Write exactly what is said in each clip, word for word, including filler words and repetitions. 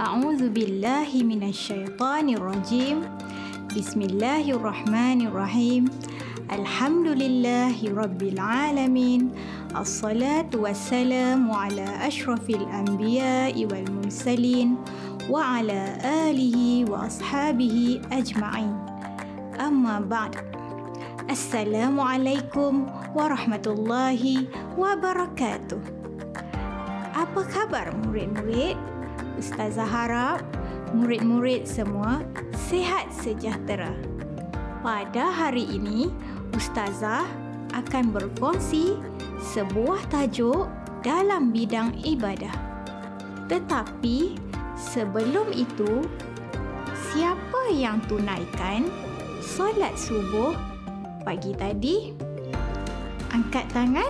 A'udzu billahi minasyaitonir rajim. Bismillahirrahmanirrahim. Alhamdulillahi rabbil alamin. Assalatu wassalamu ala asyrafil anbiya'i wal mursalin wa ala alihi wa ashabihi ajma'in. Amma ba'd. Assalamualaikum warahmatullahi wabarakatuh. Apa khabar murid-murid? Ustazah harap murid-murid semua sihat sejahtera. Pada hari ini, Ustazah akan berkongsi sebuah tajuk dalam bidang ibadah. Tetapi sebelum itu, siapa yang tunaikan solat subuh pagi tadi? Angkat tangan.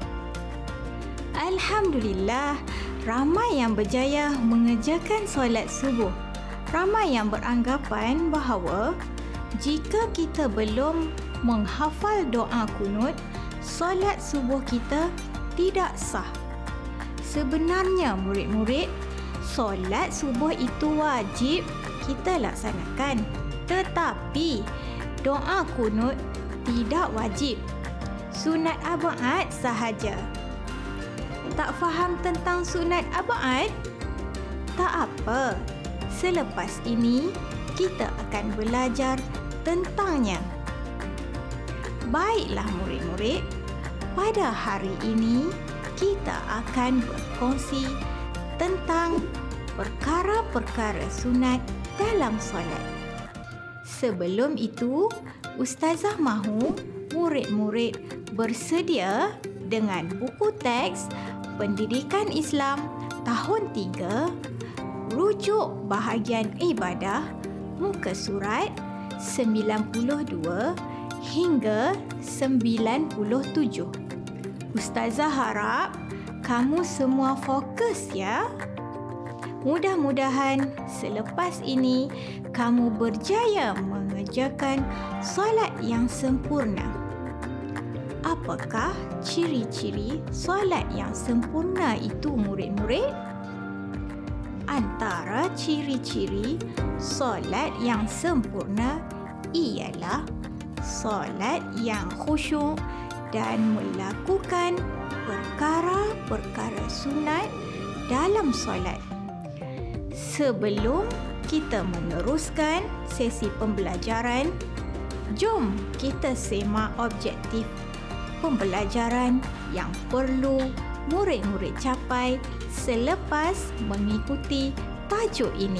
Alhamdulillah, ramai yang berjaya mengerjakan solat subuh. Ramai yang beranggapan bahawa jika kita belum menghafal doa kunut, solat subuh kita tidak sah. Sebenarnya murid-murid, solat subuh itu wajib kita laksanakan. Tetapi doa kunut tidak wajib. Sunat abaat sahaja. Tak faham tentang sunat abaat? Tak apa. Selepas ini, kita akan belajar tentangnya. Baiklah murid-murid, pada hari ini kita akan berkongsi tentang perkara-perkara sunat dalam solat. Sebelum itu, Ustazah mahu murid-murid bersedia dengan buku teks Pendidikan Islam tahun tiga, rujuk bahagian ibadah, muka surat sembilan puluh dua hingga sembilan puluh tujuh. Ustazah harap kamu semua fokus ya. Mudah-mudahan selepas ini kamu berjaya mengerjakan solat yang sempurna. Apakah ciri-ciri solat yang sempurna itu murid-murid? Antara ciri-ciri solat yang sempurna ialah solat yang khusyuk dan melakukan perkara-perkara sunat dalam solat. Sebelum kita meneruskan sesi pembelajaran, jom kita semak objektif pembelajaran yang perlu murid-murid capai selepas mengikuti tajuk ini.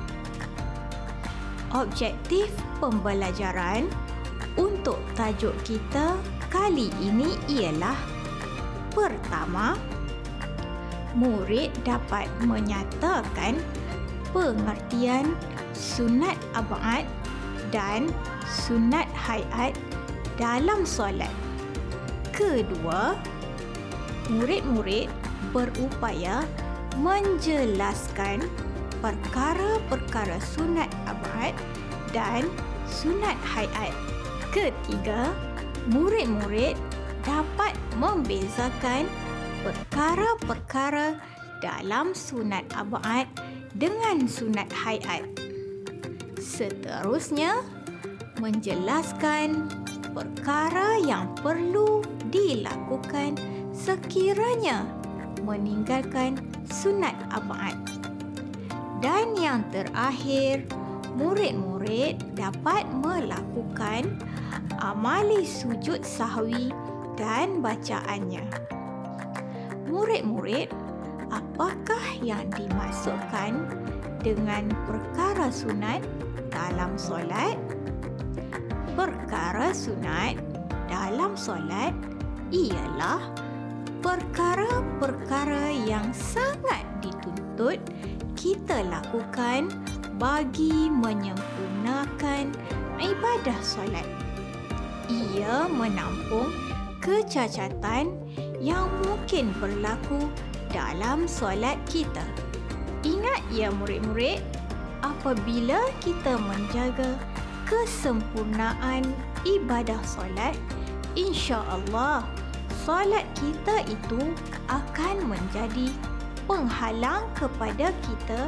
Objektif pembelajaran untuk tajuk kita kali ini ialah: pertama, murid dapat menyatakan pengertian sunat abaat dan sunat hayat dalam solat. Kedua, murid-murid berupaya menjelaskan perkara-perkara sunat abaat dan sunat hayat. Ketiga, murid-murid dapat membezakan perkara-perkara dalam sunat abaat dengan sunat hayat. Seterusnya, menjelaskan perkara yang perlu dilakukan sekiranya meninggalkan sunat abaat. Dan yang terakhir, murid-murid dapat melakukan amali sujud sahwi dan bacaannya. Murid-murid, apakah yang dimaksudkan dengan perkara sunat dalam solat? Perkara sunat dalam solat ialah perkara-perkara yang sangat dituntut kita lakukan bagi menyempurnakan ibadah solat. Ia menampung kecacatan yang mungkin berlaku dalam solat kita. Ingat ya murid-murid, apabila kita menjaga kesempurnaan ibadah solat, insya-Allah solat kita itu akan menjadi penghalang kepada kita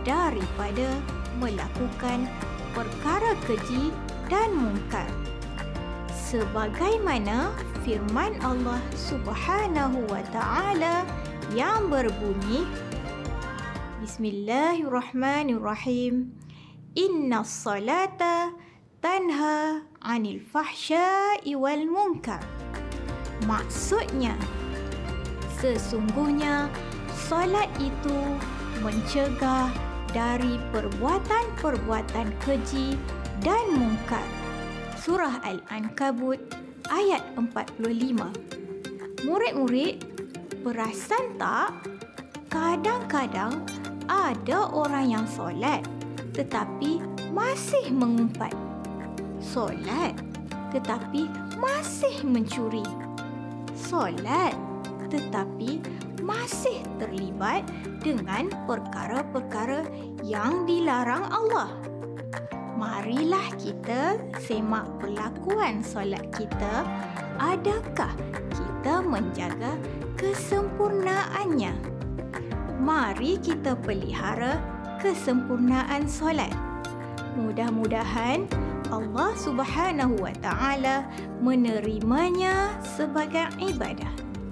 daripada melakukan perkara keji dan mungkar. Sebagaimana firman Allah Subhanahu wa taala yang berbunyi, Bismillahirrahmanirrahim. Innas salata tanha 'anil fahsya'i wal munkar. Maksudnya, sesungguhnya solat itu mencegah dari perbuatan-perbuatan keji dan mungkar. Surah Al-Ankabut ayat empat puluh lima. Murid-murid, perasan tak? Kadang-kadang ada orang yang solat tetapi masih mengumpat. Solat tetapi masih mencuri. Solat tetapi masih terlibat dengan perkara-perkara yang dilarang Allah. Marilah kita semak perlakuan solat kita. Adakah kita menjaga kesempurnaannya? Mari kita pelihara kesempurnaan solat. Mudah-mudahan Allah Subhanahu wa taala menerimanya sebagai ibadah.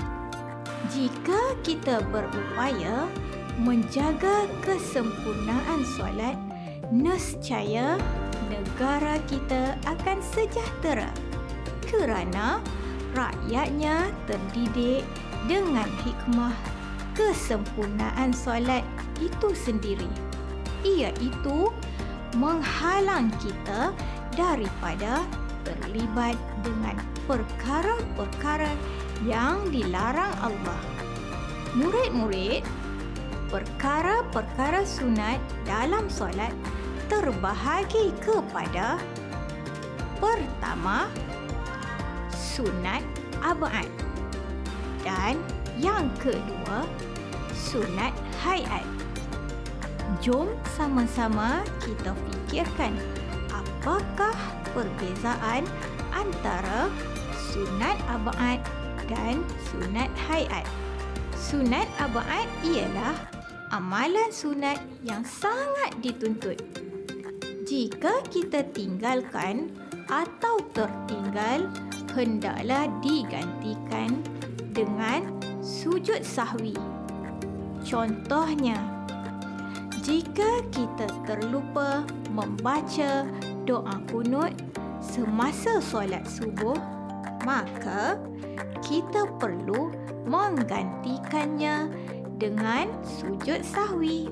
Jika kita berupaya menjaga kesempurnaan solat, nescaya negara kita akan sejahtera kerana rakyatnya terdidik dengan hikmah kesempurnaan solat itu sendiri, iaitu menghalang kita daripada terlibat dengan perkara-perkara yang dilarang Allah. Murid-murid, perkara-perkara sunat dalam solat terbahagi kepada: pertama, sunat ab'ad, dan yang kedua, sunat hayat. Jom sama-sama kita fikirkan apakah perbezaan antara sunat ab'ad dan sunat hayat. Sunat ab'ad ialah amalan sunat yang sangat dituntut. Jika kita tinggalkan atau tertinggal, hendaklah digantikan dengan sujud sahwi. Contohnya, jika kita terlupa membaca doa kunut semasa solat subuh, maka kita perlu menggantikannya dengan sujud sahwi.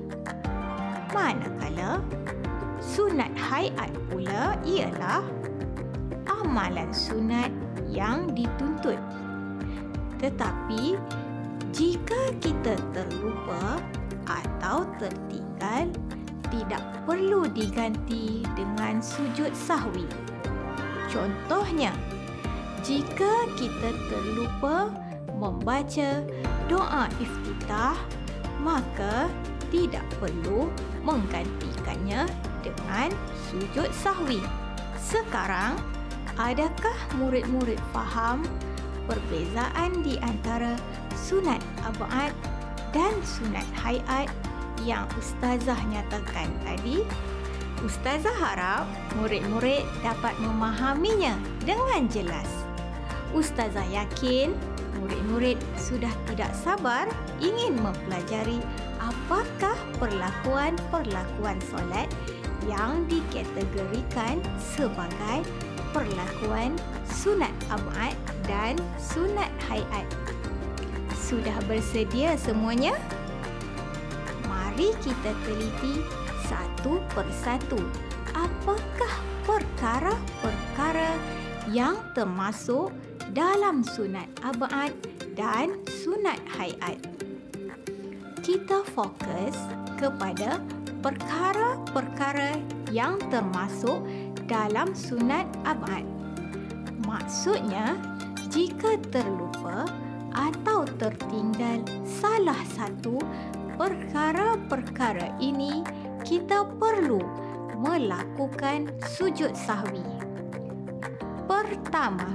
Manakala sunat hayat pula ialah amalan sunat yang dituntut. Tetapi jika kita terlupa atau tertinggal, tidak perlu diganti dengan sujud sahwi. Contohnya, jika kita terlupa membaca doa iftitah, maka tidak perlu menggantikannya dengan sujud sahwi. Sekarang, adakah murid-murid faham perbezaan di antara sunat ab'ad dan sunat hayat yang Ustazah nyatakan tadi? Ustazah harap murid-murid dapat memahaminya dengan jelas. Ustazah yakin murid-murid sudah tidak sabar ingin mempelajari apakah perlakuan-perlakuan solat yang dikategorikan sebagai perlakuan sunat ab'ad dan sunat hayat. Sudah bersedia semuanya? Mari kita teliti satu persatu apakah perkara-perkara yang termasuk dalam sunat ab'ad dan sunat hayat. Kita fokus kepada perkara-perkara yang termasuk dalam sunat ab'ad. Maksudnya, jika terlupa atau tertinggal salah satu perkara-perkara ini, kita perlu melakukan sujud sahwi. Pertama,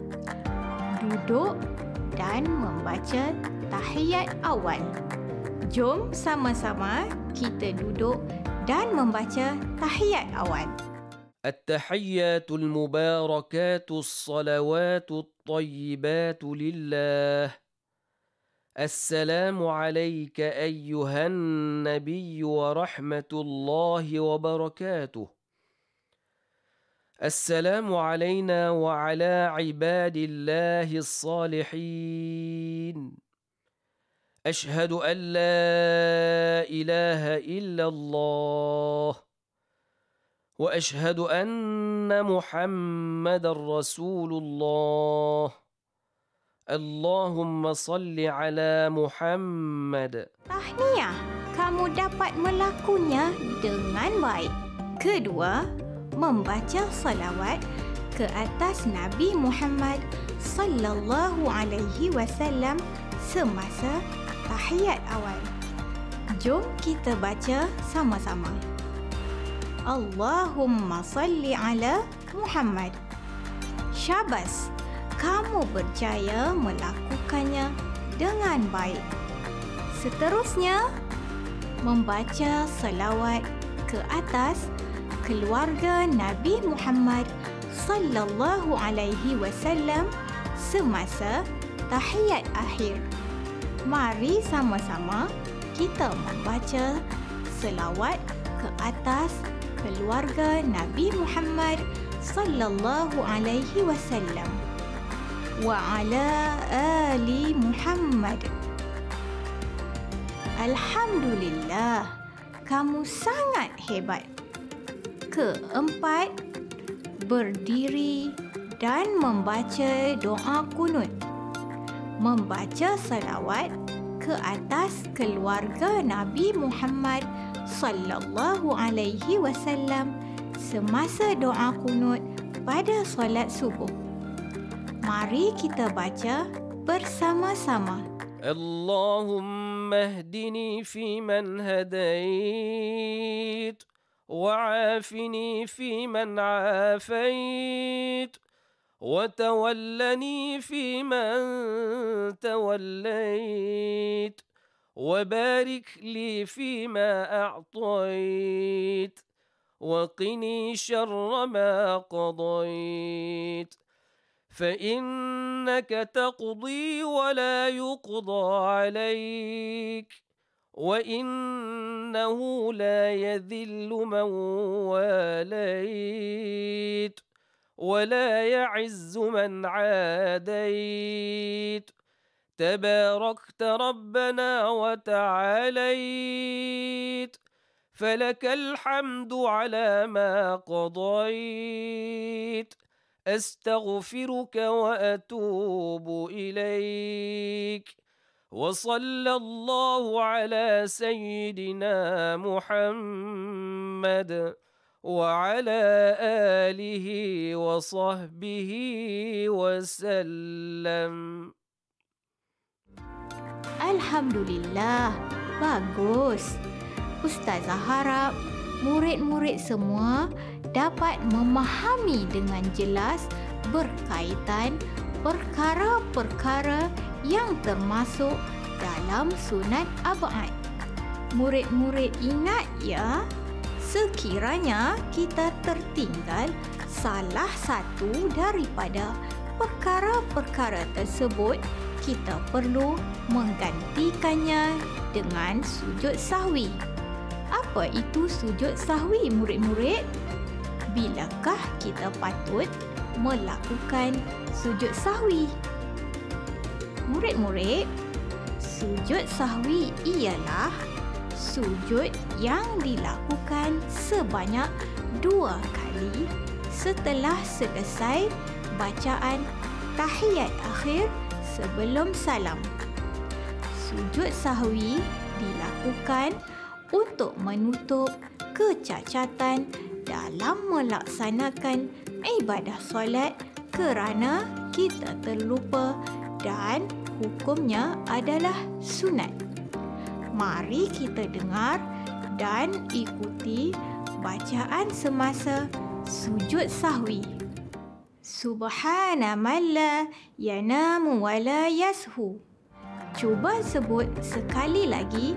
duduk dan membaca tahiyat awal. Jom sama-sama kita duduk dan membaca tahiyat awal. التحيات المباركات الصلوات الطيبات لله. السلام عليك أيها النبي ورحمة الله وبركاته. السلام علينا وعلى عباد الله الصالحين. أشهد أن لا إله إلا الله وأشهد أن محمد رسول الله. اللهم صل على محمد. Tahniah, kamu dapat melakukannya dengan baik. Kedua, membaca salawat ke atas Nabi Muhammad sallallahu alaihi wasallam semasa tahiyat awal. Jom kita baca sama-sama. Allahumma salli ala Muhammad. Syabas, kamu berjaya melakukannya dengan baik. Seterusnya, membaca salawat ke atas keluarga Nabi Muhammad sallallahu alaihi wasallam semasa tahiyat akhir. Mari sama-sama kita membaca selawat ke atas keluarga Nabi Muhammad sallallahu alaihi wasallam wa ala ali Muhammad. Alhamdulillah, kamu sangat hebat. Keempat, berdiri dan membaca doa kunut. Membaca salawat ke atas keluarga Nabi Muhammad sallallahu alaihi wasallam semasa doa kunut pada solat subuh. Mari kita baca bersama-sama. Allahumma hdini fi man hadait وعافني فيمن عافيت وتولني فيمن توليت وبارك لي فيما أعطيت وقني شر ما قضيت فإنك تقضي ولا يقضى عليك وإنه لا يذل من واليت ولا يعز من عاديت تباركت ربنا وتعاليت فلك الحمد على ما قضيت أستغفرك وأتوب إليك وصلى الله على سيدنا محمد وعلى آله وصحبه وسلم. Alhamdulillah, bagus. Ustazah harap murid-murid semua dapat memahami dengan jelas berkaitan perkara-perkara yang termasuk dalam sunat ab'ad. Murid-murid ingat ya, sekiranya kita tertinggal salah satu daripada perkara-perkara tersebut, kita perlu menggantikannya dengan sujud sahwi. Apa itu sujud sahwi, murid-murid? Bilakah kita patut melakukan sujud sahwi? Murid-murid, sujud sahwi ialah sujud yang dilakukan sebanyak dua kali setelah selesai bacaan tahiyat akhir sebelum salam. Sujud sahwi dilakukan untuk menutup kecacatan dalam melaksanakan ibadah solat kerana kita terlupa dan hukumnya adalah sunat. Mari kita dengar dan ikuti bacaan semasa sujud sahwi. Subhana man la yanamu wa la yashu. Cuba sebut sekali lagi.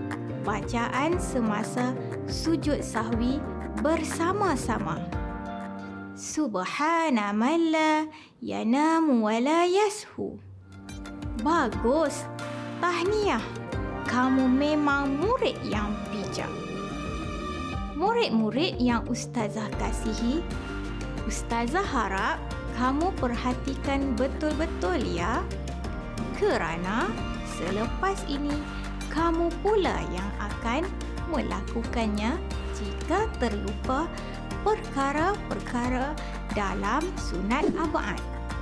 bacaan semasa sujud sahwi bersama-sama. Subhana man la yanamu wa la yashu. Bagus. Tahniah. Kamu memang murid yang bijak. Murid-murid yang Ustazah kasihi, Ustazah harap kamu perhatikan betul-betul ya. Kerana selepas ini, kamu pula yang akan melakukannya jika terlupa perkara-perkara dalam sunat abad.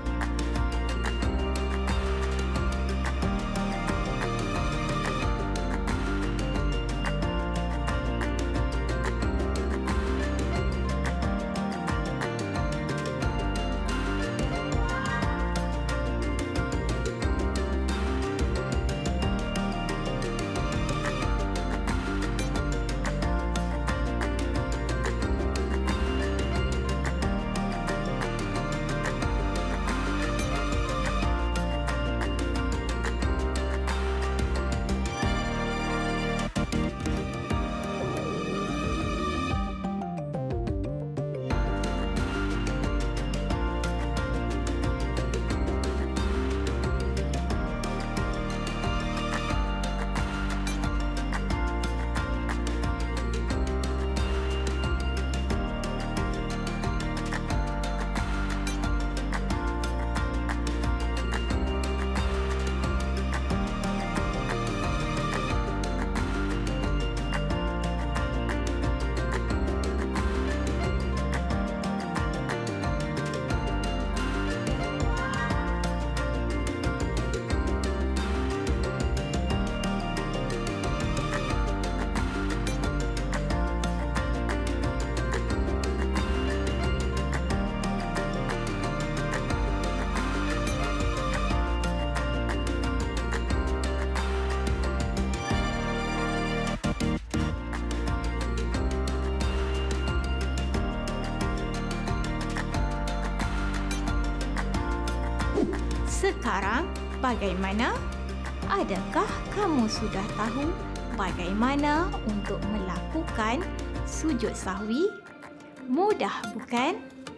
Sekarang, bagaimana? Adakah kamu sudah tahu bagaimana untuk melakukan sujud sahwi? Mudah bukan?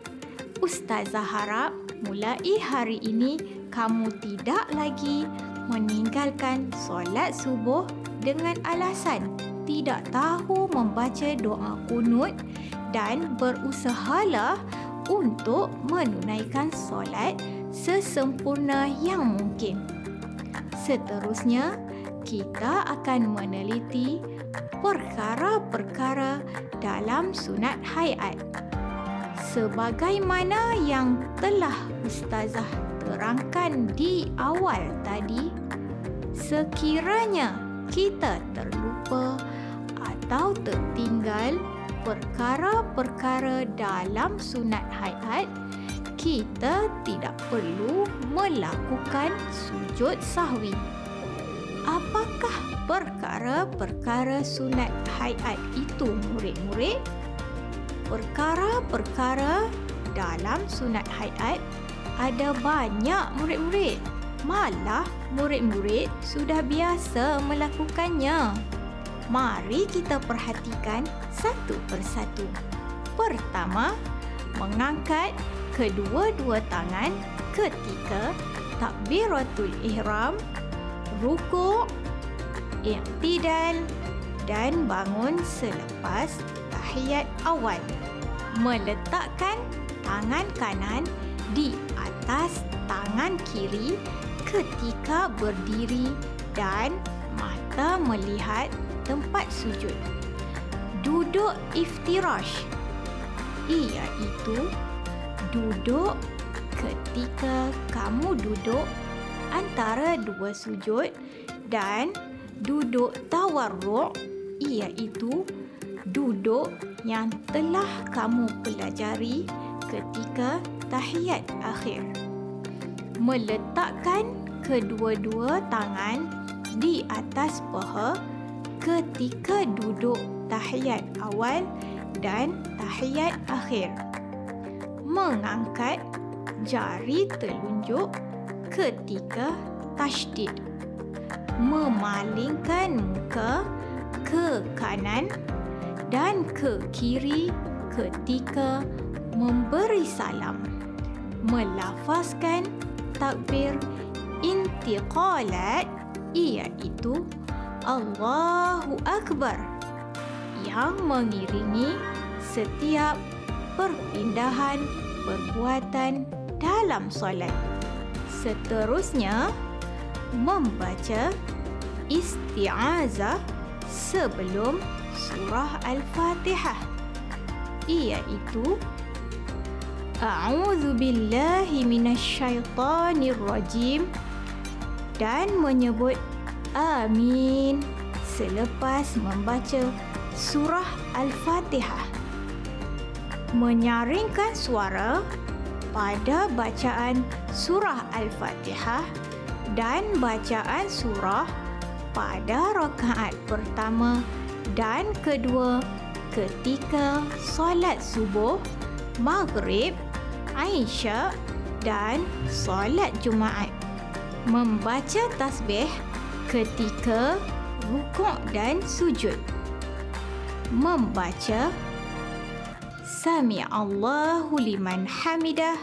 Ustazah harap mulai hari ini kamu tidak lagi meninggalkan solat subuh dengan alasan tidak tahu membaca doa kunut dan berusahalah untuk menunaikan solat sesempurna yang mungkin. Seterusnya, kita akan meneliti perkara-perkara dalam sunat hayat. Sebagaimana yang telah Ustazah terangkan di awal tadi, sekiranya kita terlupa atau tertinggal perkara-perkara dalam sunat hayat, kita tidak perlu melakukan sujud sahwi. Apakah perkara-perkara sunat hayat itu, murid-murid? Perkara-perkara dalam sunat hayat ada banyak, murid-murid. Malah murid-murid sudah biasa melakukannya. Mari kita perhatikan satu persatu. Pertama, mengangkat kedua-dua tangan ketika takbiratul ihram, rukuk, i'tidal dan bangun selepas tahiyat awal. Meletakkan tangan kanan di atas tangan kiri ketika berdiri dan mata melihat tempat sujud. Duduk iftirash, iaitu duduk ketika kamu duduk antara dua sujud, dan duduk tawarruk, iaitu duduk yang telah kamu pelajari ketika tahiyat akhir. Meletakkan kedua-dua tangan di atas paha ketika duduk tahiyat awal dan tahiyat akhir. Mengangkat jari telunjuk ketika tasydid. Memalingkan muka ke kanan dan ke kiri ketika memberi salam. Melafazkan takbir intiqalat iaitu Allahu Akbar yang mengiringi setiap perpindahan perbuatan dalam solat. Seterusnya, membaca isti'azah sebelum surah Al-Fatihah iaitu A'udzu billahi minasyaitonir rajim dan menyebut amin selepas membaca surah Al-Fatihah. Menyaringkan suara pada bacaan surah Al-Fatihah dan bacaan surah pada rakaat pertama dan kedua ketika solat subuh, maghrib, Isya dan solat Jumaat. Membaca tasbih ketika rukuk dan sujud. Membaca Sami'allahu liman hamidah,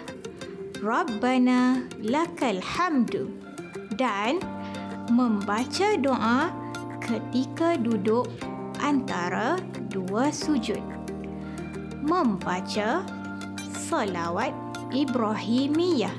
Rabbana lakal hamdu dan membaca doa ketika duduk antara dua sujud. Membaca salawat Ibrahimiyah.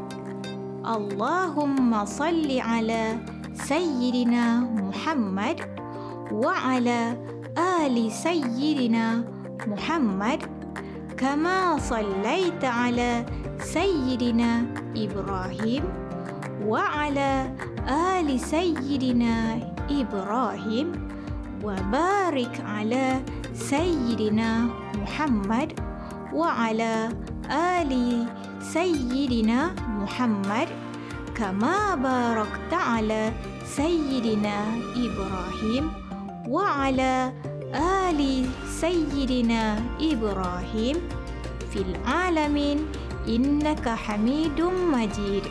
Allahumma salli ala Sayyidina Muhammad wa ala ali Sayyidina Muhammad kama sallaita ala Sayyidina Ibrahim wa ala ali Sayyidina Ibrahim wa barik ala Sayyidina Muhammad wa ala ali Sayyidina Muhammad kama barakta ala Sayyidina Ibrahim wa ala ali Sayyidina Ibrahim fil alamin innaka Hamidum Majid.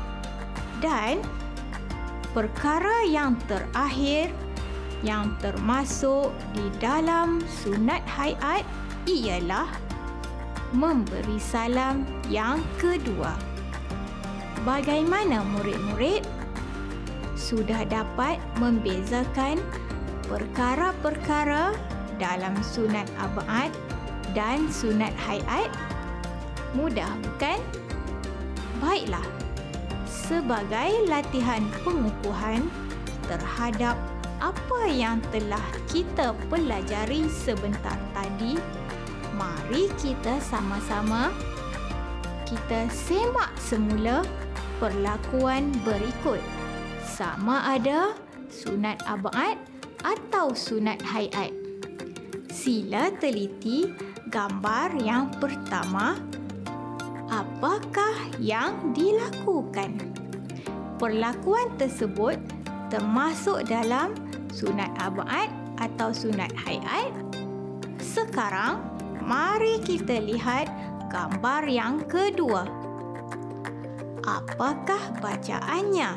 Dan perkara yang terakhir yang termasuk di dalam sunat hayat ialah memberi salam yang kedua. Bagaimana murid-murid? Sudah dapat membezakan perkara-perkara dalam sunat abad dan sunat hayat? Mudah bukan? Baiklah. Sebagai latihan pengukuhan terhadap apa yang telah kita pelajari sebentar tadi, mari kita sama-sama kita semak semula perlakuan berikut. Sama ada sunat abad atau sunat hayat. Sila teliti gambar yang pertama. Apakah yang dilakukan? Perlakuan tersebut termasuk dalam sunat abad atau sunat hayat? Sekarang, mari kita lihat gambar yang kedua. Apakah bacaannya?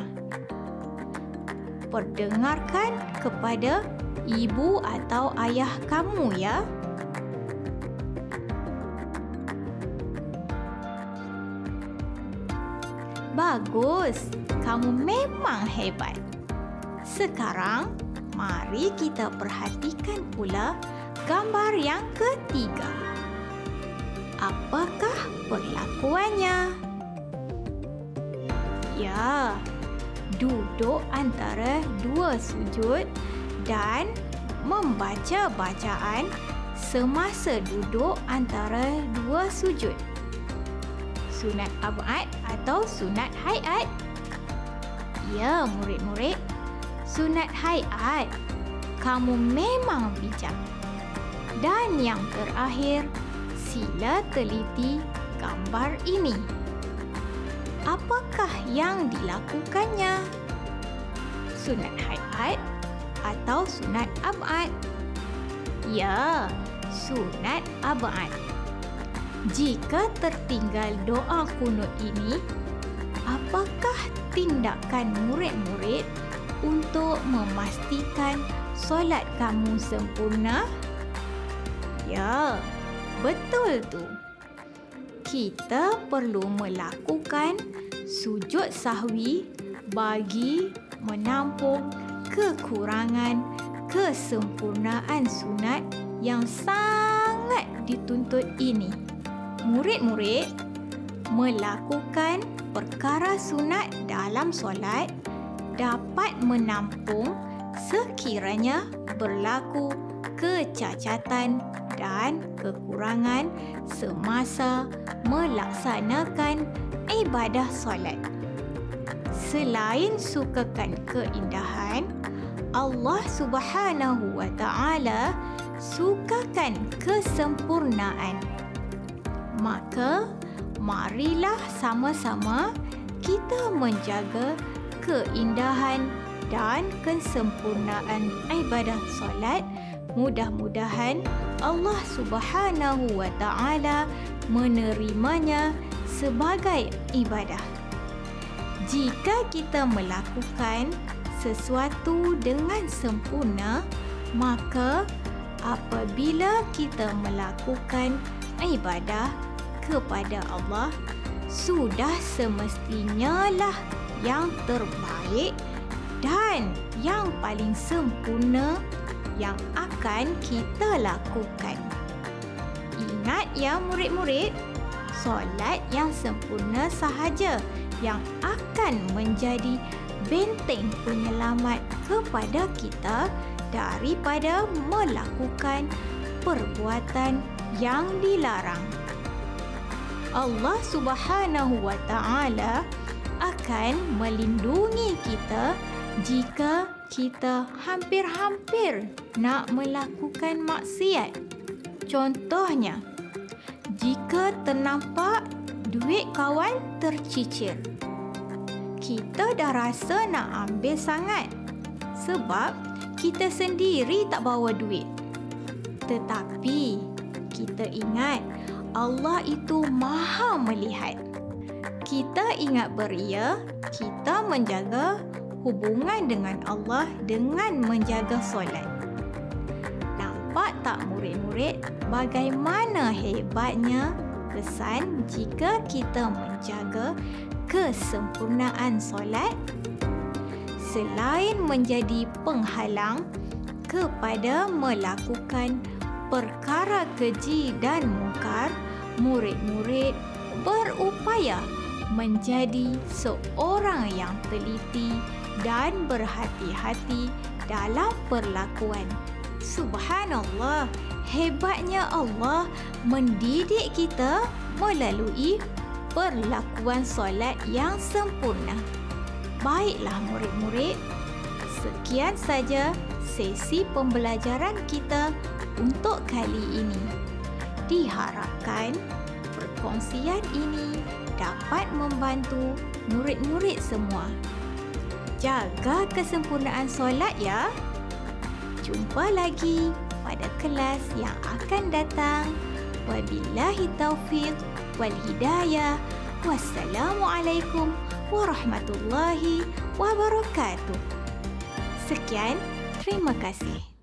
Perdengarkan kepada ibu atau ayah kamu ya. Bagus, kamu memang hebat. Sekarang, mari kita perhatikan pula gambar yang ketiga. Apakah perlakuannya? Ya, duduk antara dua sujud dan membaca bacaan semasa duduk antara dua sujud. Sunat abad atau sunat hayat? Ya, murid-murid, sunat hayat. Kamu memang bijak. Dan yang terakhir, sila teliti gambar ini. Apakah yang dilakukannya? Sunat hayat atau sunat abad? Ya, sunat abad. Jika tertinggal doa kunut ini, apakah tindakan murid-murid untuk memastikan solat kamu sempurna? Ya, betul tu. Kita perlu melakukan sujud sahwi bagi menampung kekurangan kesempurnaan sunat yang sangat dituntut ini. Murid-murid, melakukan perkara sunat dalam solat dapat menampung sekiranya berlaku kecacatan dan kekurangan semasa melaksanakan ibadah solat. Selain sukakan keindahan, Allah Subhanahu wa Ta'ala sukakan kesempurnaan. Maka, marilah sama-sama kita menjaga keindahan dan kesempurnaan ibadah solat. Mudah-mudahan Allah Subhanahu wa Ta'ala menerimanya sebagai ibadah. Jika kita melakukan sesuatu dengan sempurna, maka apabila kita melakukan ibadah kepada Allah, sudah semestinya lah yang terbaik dan yang paling sempurna yang akan kita lakukan. Ingat ya murid-murid, solat yang sempurna sahaja yang akan menjadi benteng penyelamat kepada kita daripada melakukan perbuatan yang dilarang. Allah Subhanahu wa Ta'ala akan melindungi kita jika kita hampir-hampir nak melakukan maksiat. Contohnya, jika ternampak duit kawan tercicir, kita dah rasa nak ambil sangat sebab kita sendiri tak bawa duit. Tetapi kita ingat Allah itu Maha melihat. Kita ingat beria, kita menjaga hubungan dengan Allah dengan menjaga solat. Nampak tak murid-murid bagaimana hebatnya kesan jika kita menjaga kesempurnaan solat? Selain menjadi penghalang kepada melakukan perkara keji dan mungkar, murid-murid berupaya menjadi seorang yang teliti dan berhati-hati dalam perlakuan. Subhanallah, hebatnya Allah mendidik kita melalui perlakuan solat yang sempurna. Baiklah murid-murid, sekian saja sesi pembelajaran kita untuk kali ini. Diharapkan perkongsian ini dapat membantu murid-murid semua. Jaga kesempurnaan solat ya. Jumpa lagi pada kelas yang akan datang. Wabillahi taufiq wal hidayah. Wassalamualaikum warahmatullahi wabarakatuh. Sekian, terima kasih.